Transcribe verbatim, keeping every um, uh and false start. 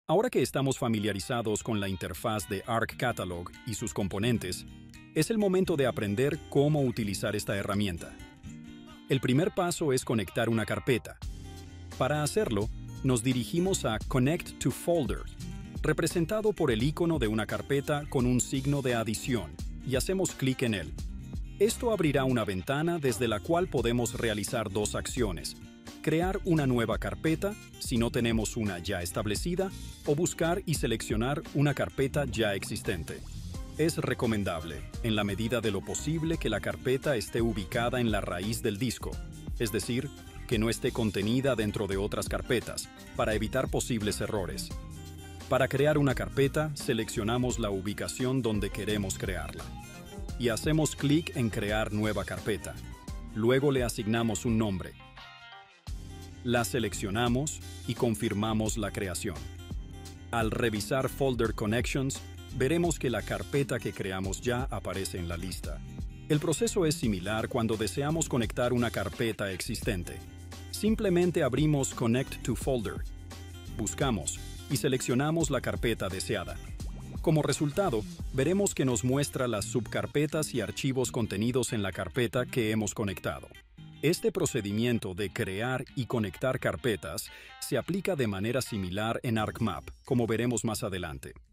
Ahora que estamos familiarizados con la interfaz de ArcCatalog y sus componentes, es el momento de aprender cómo utilizar esta herramienta. El primer paso es conectar una carpeta. Para hacerlo, nos dirigimos a Connect to Folder, representado por el icono de una carpeta con un signo de adición, y hacemos clic en él. Esto abrirá una ventana desde la cual podemos realizar dos acciones: crear una nueva carpeta, si no tenemos una ya establecida, o buscar y seleccionar una carpeta ya existente. Es recomendable, en la medida de lo posible, que la carpeta esté ubicada en la raíz del disco, es decir, que no esté contenida dentro de otras carpetas, para evitar posibles errores. Para crear una carpeta, seleccionamos la ubicación donde queremos crearla y hacemos clic en Crear nueva carpeta. Luego le asignamos un nombre. La seleccionamos y confirmamos la creación. Al revisar Folder Connections, veremos que la carpeta que creamos ya aparece en la lista. El proceso es similar cuando deseamos conectar una carpeta existente. Simplemente abrimos Connect to Folder, buscamos y seleccionamos la carpeta deseada. Como resultado, veremos que nos muestra las subcarpetas y archivos contenidos en la carpeta que hemos conectado. Este procedimiento de crear y conectar carpetas se aplica de manera similar en ArcMap, como veremos más adelante.